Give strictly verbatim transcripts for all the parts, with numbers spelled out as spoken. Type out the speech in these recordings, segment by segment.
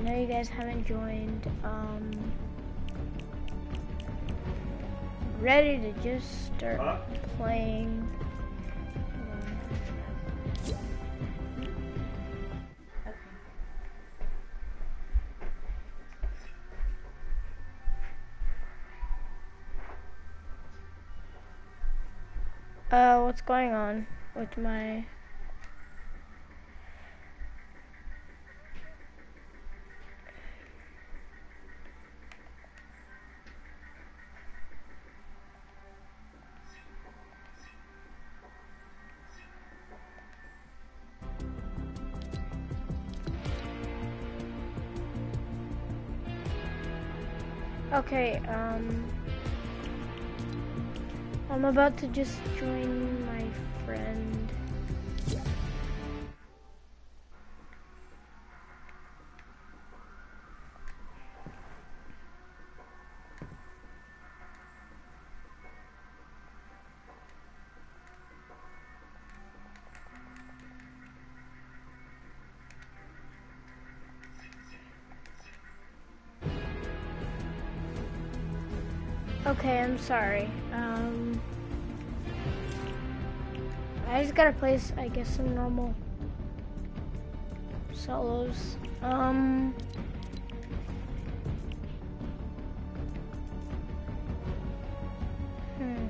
know you guys haven't joined. Um, ready to just start huh? playing. Uh, what's going on with my... Okay, um... I'm about to just join my friend. Okay, I'm sorry. Um, I just gotta play, I guess, some normal solos. Um, hmm.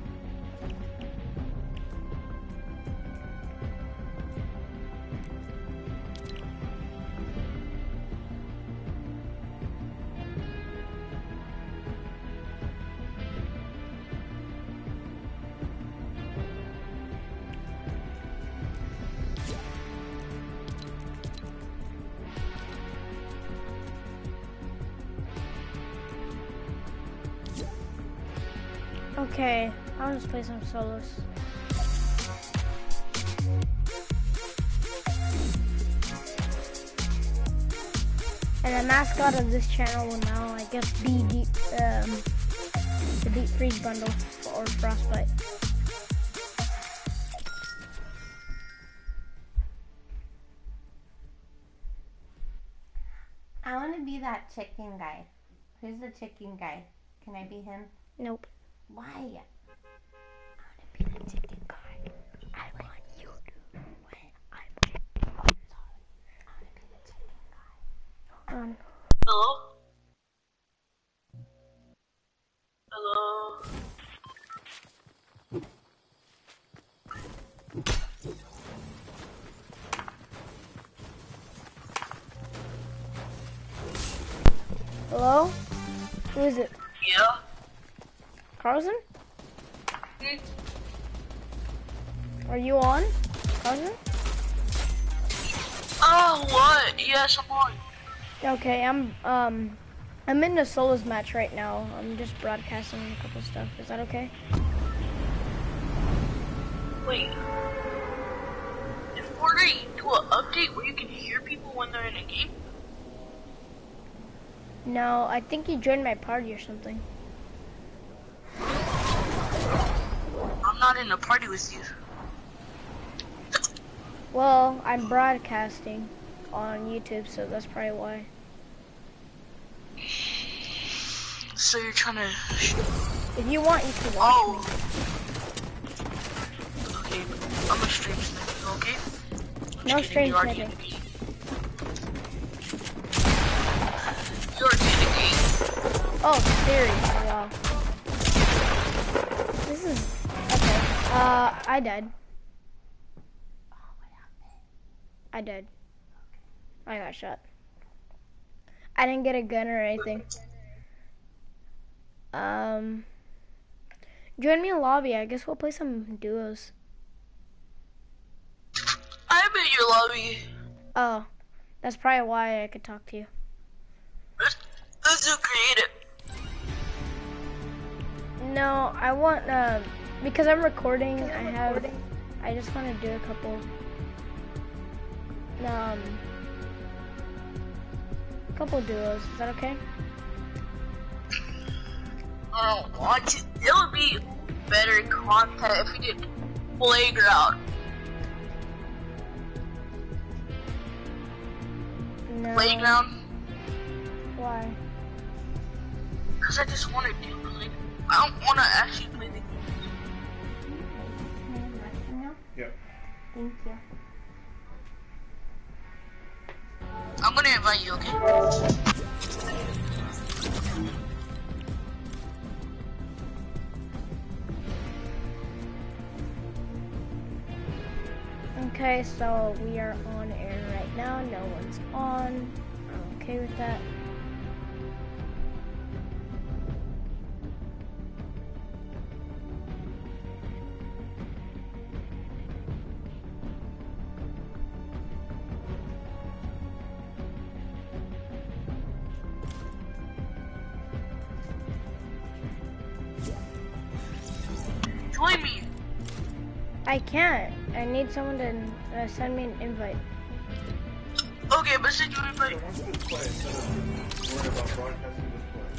Okay, I'll just play some solos. And the mascot of this channel will now, I guess, be deep, um, the Deep Freeze bundle or Frostbite. I want to be that chicken guy. Who's the chicken guy? Can I be him? Nope. Why? I want to be the chicken guy. I want you to. Wait, I want to be the chicken guy. Um. Hello? Hello? Hello? Who is it? Yeah? Carlson? Hmm? Are you on, Carlson? Oh, what? Yes, I'm on. Okay, I'm um, I'm in the solos match right now. I'm just broadcasting a couple stuff. Is that okay? Wait. Did Fortnite do an update where you can hear people when they're in a game? No, I think you joined my party or something. I'm not in a party with you. Well, I'm broadcasting on YouTube, so that's probably why. So you're trying to... If you want, you can watch oh. me. Okay, I'm a stream sniper, okay? I'm No just stream kidding, you already sniper. in the game. You're already in the game. Oh, serious? Wow. This is... Okay. Uh, I died. I died. I got shot. I didn't get a gun or anything. Um, join me in lobby. I guess we'll play some duos. I'm in your lobby. Oh, that's probably why I could talk to you. Let's do creative. No, I want, uh, because I'm recording, I have, I just want to do a couple, um, couple duos. Is that okay? I don't want to. It would be better content if we did playground. No. Playground? Why? Because I just wanted to. Like, I don't want to actually play the game. Yep. Thank you. I'm gonna invite you, okay? Okay, so we are on air right now. No one's on. I'm okay with that. Join me. I can't. I need someone to uh, send me an invite. Okay, but send you an invite. So once this play, instead of worrying about broadcasting this play.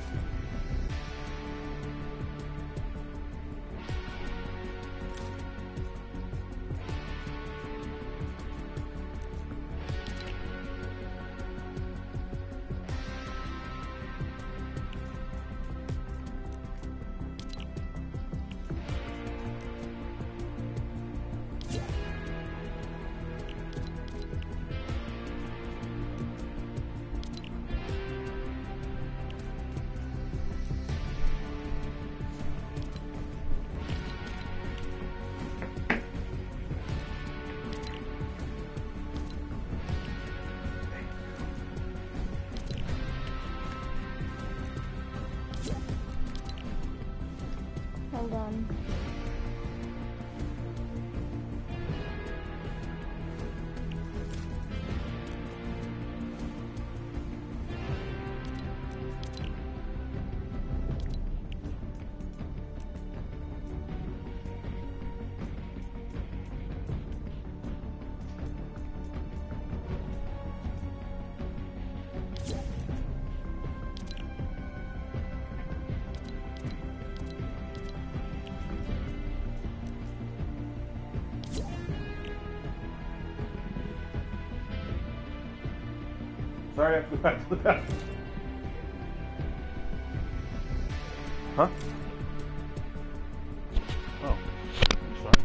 Hold on. Sorry, I have to go back to the bathroom. Huh? Oh, I'm sorry.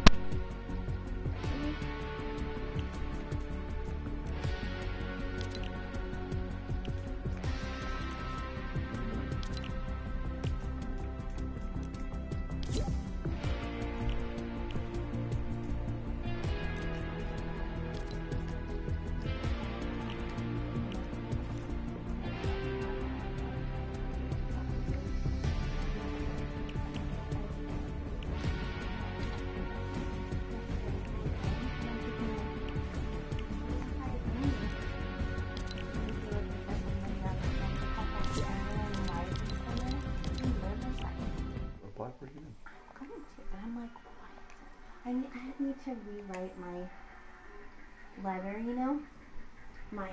Apply for it again. I'm going to, but I'm like, what? I need, I need to rewrite my letter, you know? My,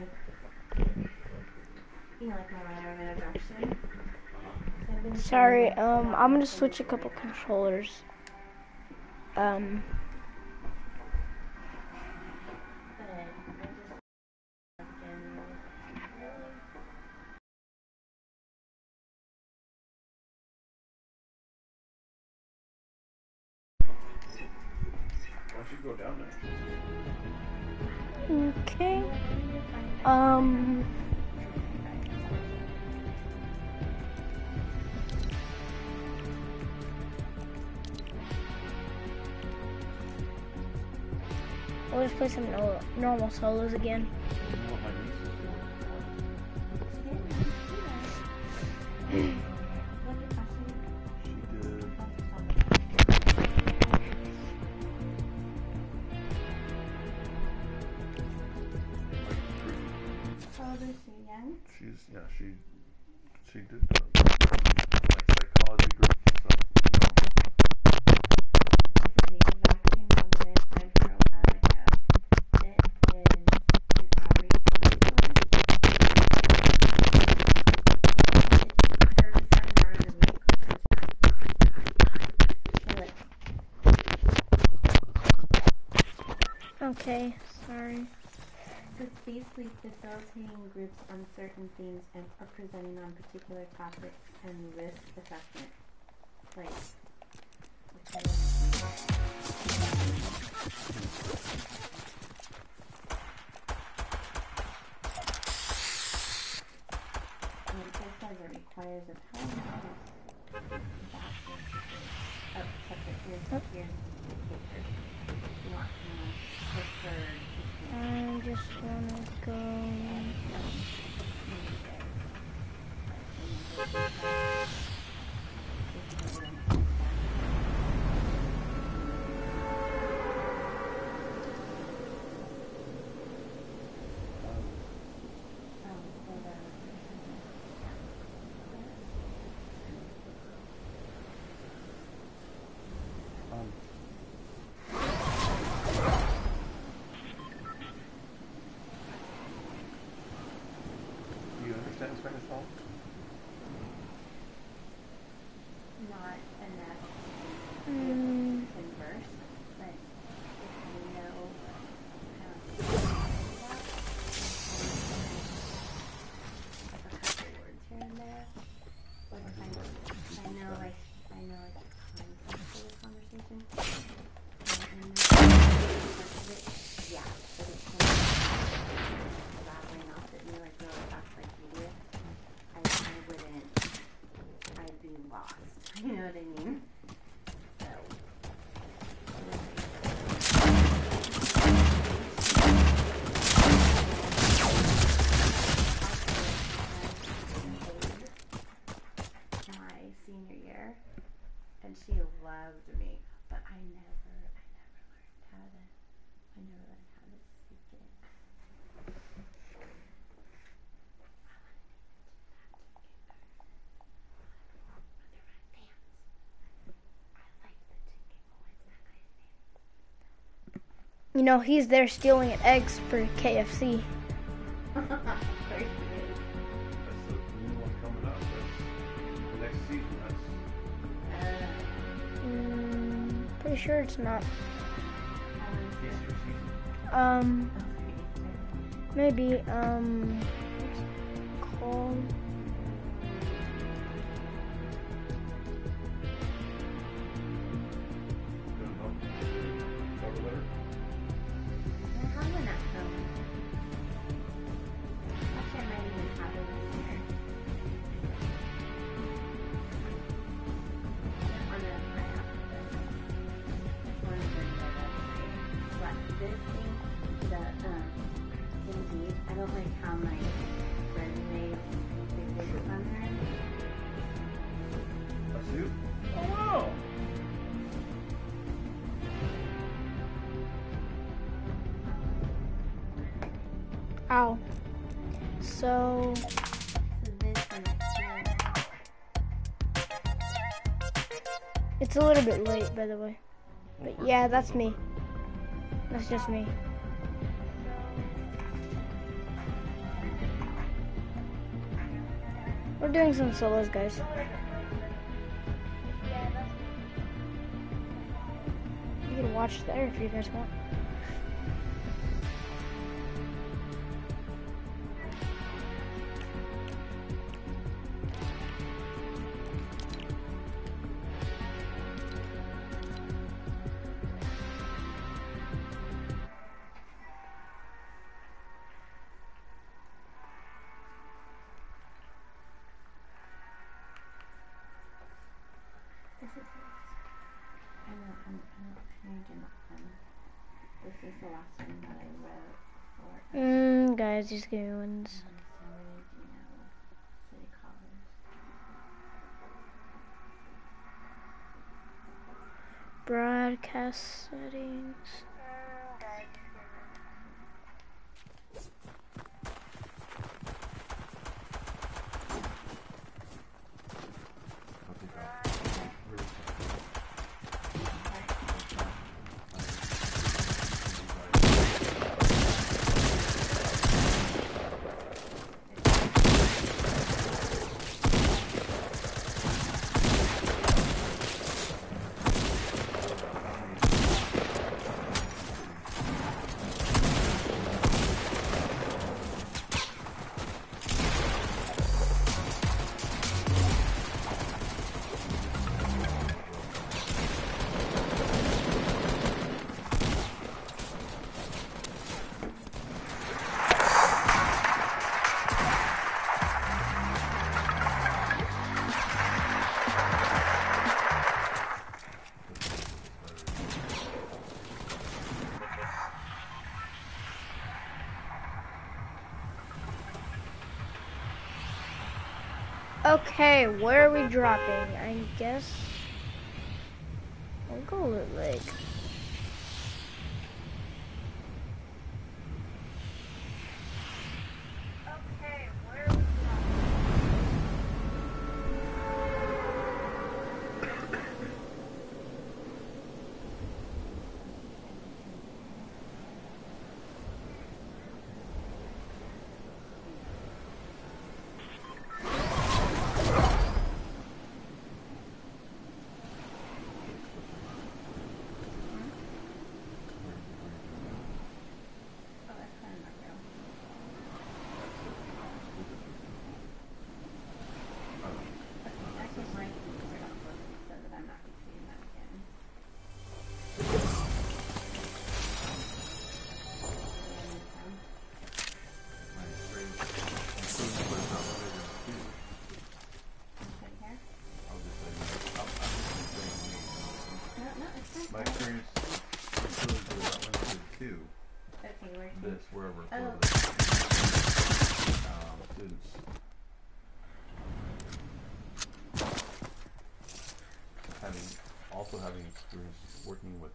you know, like my letter of introduction. So I've been Sorry, trying to um, figure out I'm how gonna to switch a rewrite couple it. controllers. Um, But I just, again, really? Why don't you go down there? okay. Um, we'll just play some no normal solos again. You know what my niece is doing? What did I say? She did. Oh, they're singing. She's yeah. She she did uh, like psychology group stuff. This is the exact same one that I applied for a while ago. It is an outreach counselor. It's thirty-seven hours a week. So like, Okay, sorry. it's basically facilitating groups on certain themes and or presenting on particular topics and risk assessment. Like, which and it just says it requires a powerhouse bachelor's degree. Oh, separate. Here's, here's the paper. You want um, preferred. I just wanna go. Spanish song? Not enough Mm, to converse, but if I know how to talk about a couple words here and there, like if I know, if I know like I know like the context of the conversation, and I know parts of it, yeah, but it's kind of rattling off at me like really fast like you do. I, I wouldn't, I'd be lost. You know what I mean? So, my senior year, and she loved me, but I never, I never learned how to, I never learned how to speak it. you know, he's there stealing eggs for K F C. That's the new one coming up. That's the next season. That's Mm, pretty sure it's not. Easter season. Um, maybe, um, what's it called? Don't know. Cover letter? I have one at home. Actually, I might even have it in here. On the, my app. One of the but this thing, the, um, Indeed, I don't like how my resume exists on there. A suit? Oh, wow. Ow. So, So this one here. it's a little bit late, by the way. But yeah, that's me. That's just me. We're doing some solos, guys. You can watch there if you guys want. This is I know, I'm, I'm, I didn't, um, this is the last one that I wrote for, Mmm, guys, these good ones. um, San Bernardino City College. Broadcast settings. I'll take that. Where's Okay, where are we dropping? I guess I'll go Loot Lake. Oh, that's kind of not real. Okay, that just might be cleared up for me so that I'm not repeating that again. My experience, including what is not limited to. Right here? I'll just say, I'm, I'm just saying me. No, no, it's fine. My experience, including what is not limited to Okay, where's this, wherever, for Oh. the um, students. Having, also having experience working with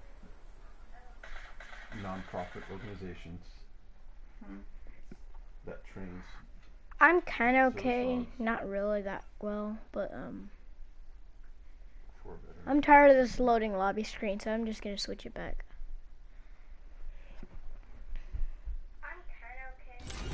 non-profit organizations Hmm. that trains I'm kind of Service okay, dogs. not really that well, but um, for veterans. I'm tired of this loading lobby screen, so I'm just gonna switch it back. I'm kind of okay.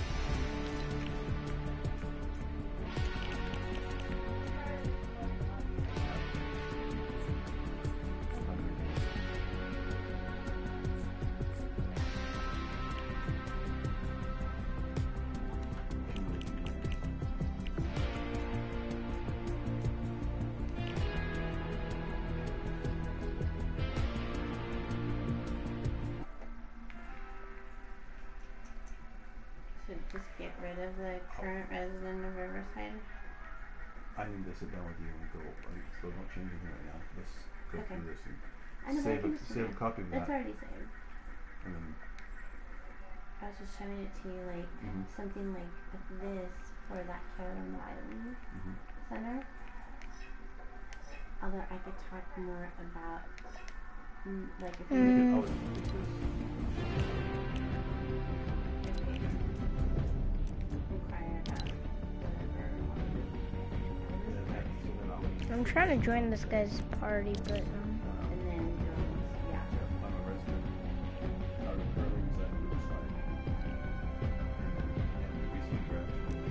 Should just get rid of the current resident of Riverside. I need to sit down with you and go, like, so don't change anything right now. Let's go Okay. through this and I know, but I save can a, just do save a that. copy of That's that. already saved. And then, I was just showing it to you like Mhm. something like this for that Karen Wiley mhm. Center. Although I could talk more about mm, like if You you could Mm. always use this. inquire about whatever. And then, that- so then I'll, I'm trying to join this guy's party, but um, um, And then um, yeah. I'm a resident. I currently reside in Riverside. And, and recently graduated.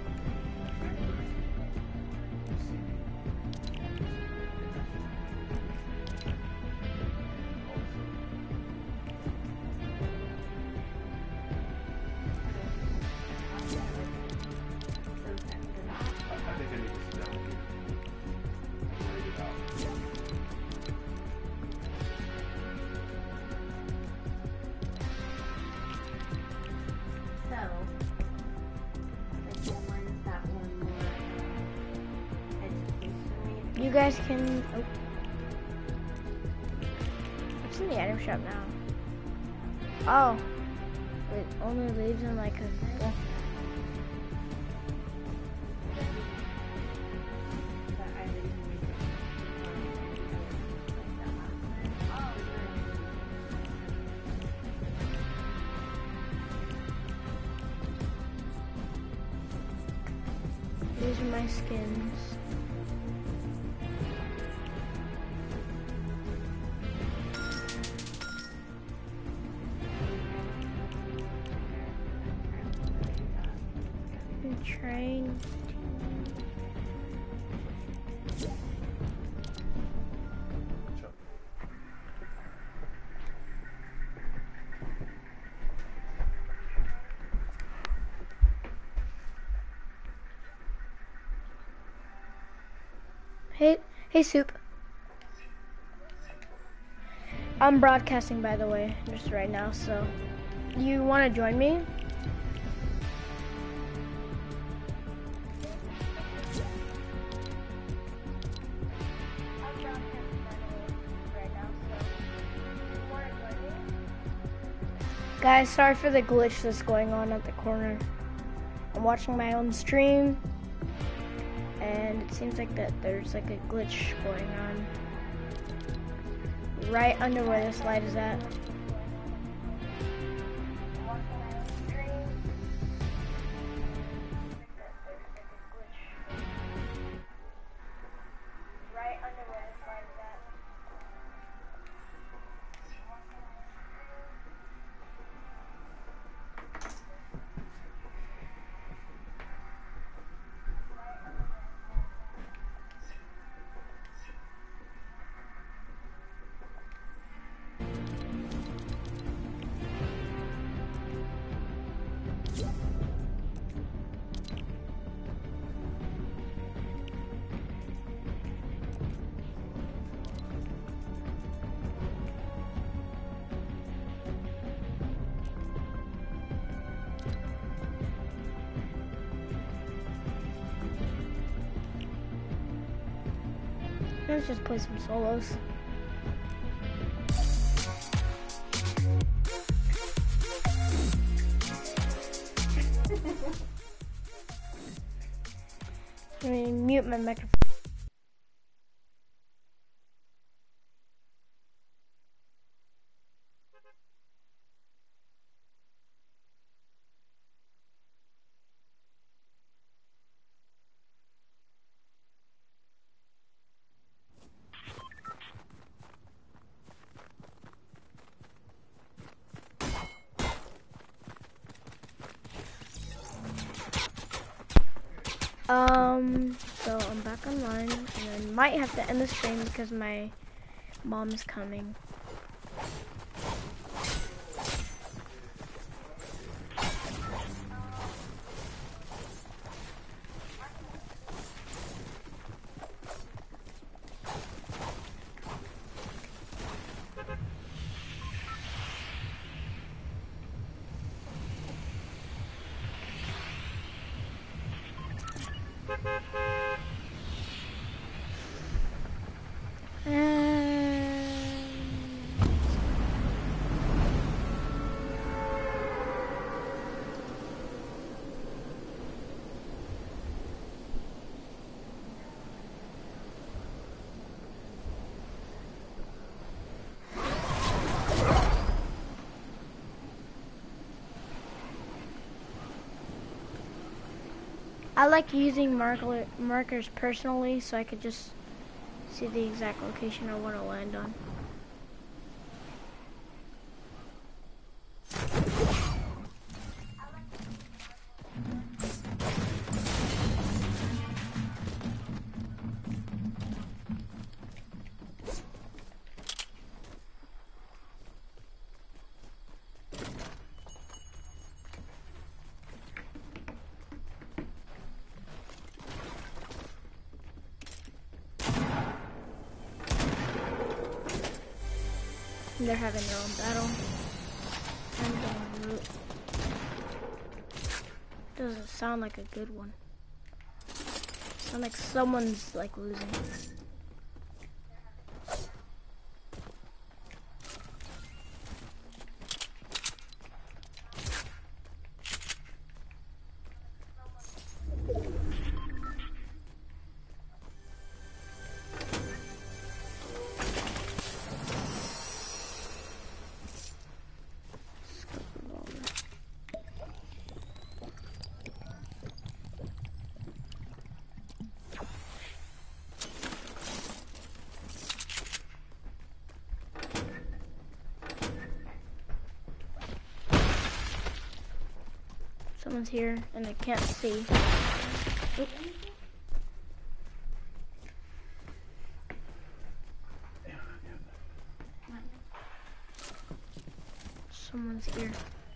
Receiving also. So after that, I, I think I need to sit down with you. Write it out. so like the ones that were more educationally. you guys can. Oh. What's in the item shop now? Oh, it only leaves in like a. Well, But I didn't use it. these are my skins. And train. Chuck. Hey, hey, Soup. I'm broadcasting, by the way, just right now. So, you want to join me? Guys, sorry for the glitch that's going on at the corner. I'm watching my own stream. and it seems like that there's like a glitch going on right under where this light is at. Let's just play some solos. Let me mute my microphone. Um, so I'm back online, and I might have to end the stream because my mom is coming. I like using marker, markers personally so I could just see the exact location I want to land on. They're having their own battle. I'm getting loot. Doesn't sound like a good one. Sound like someone's like losing. Someone's here and I can't see. Oop. Someone's here.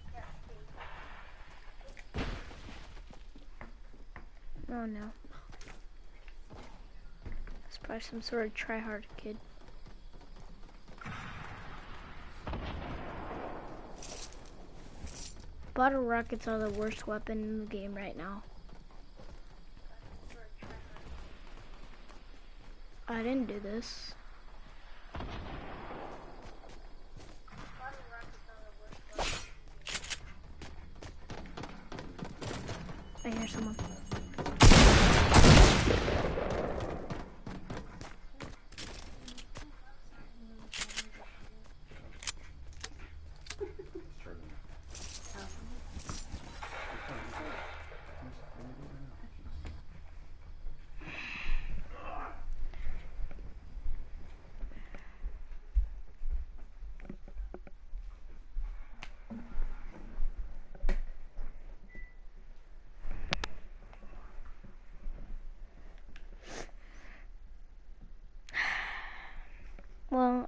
Oh no. It's probably some sort of try-hard kid. Bottle rockets are the worst weapon in the game right now. I didn't do this. I hear someone.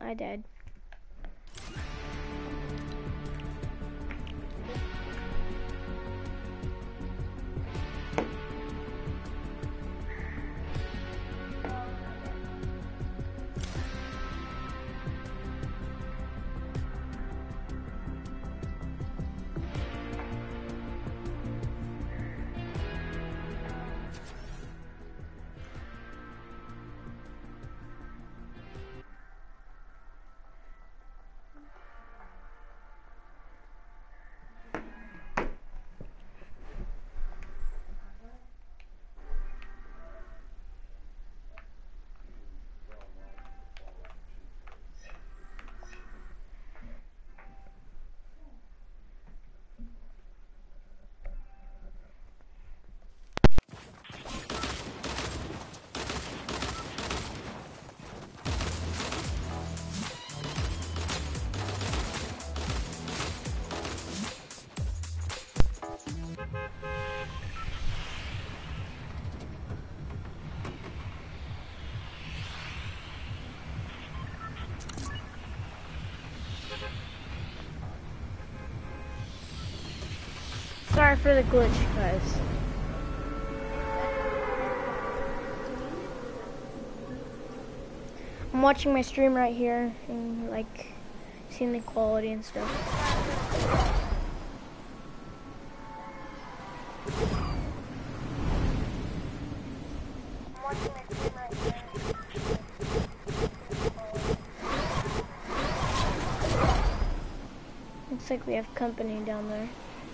I died. Sorry for the glitch, guys. I'm watching my stream right here and like seeing the quality and stuff. Looks like we have company down there.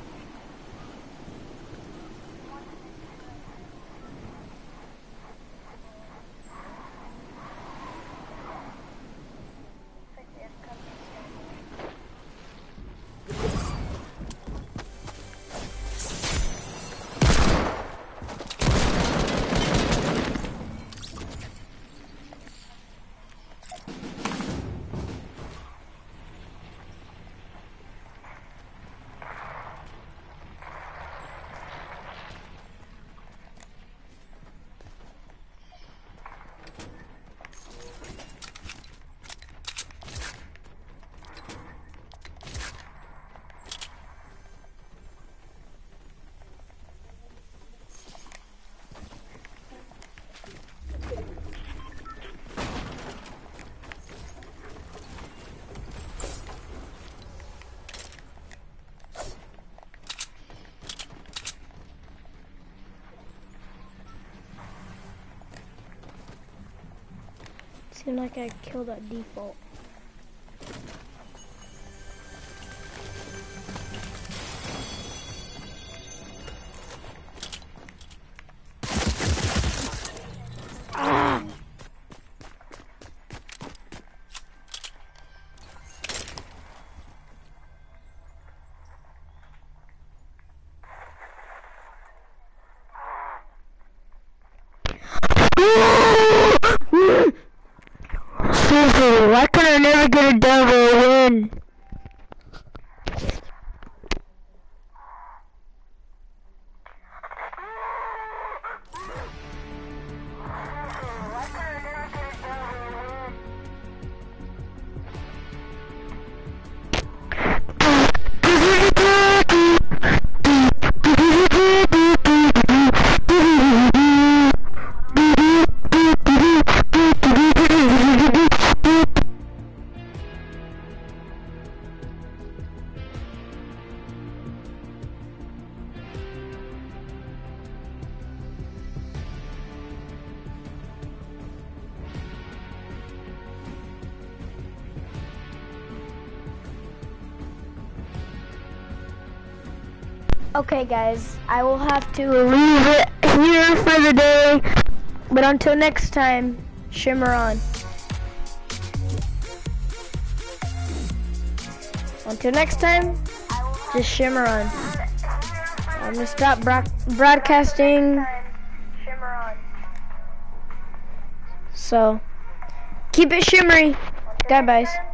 Seemed like I killed that default. Ah! Why can I never get a double win? Okay guys, I will have to leave it here for the day, but until next time, shimmer on. Until next time, just shimmer on. I'm gonna stop bro broadcasting. So, keep it shimmery. Goodbye, guys.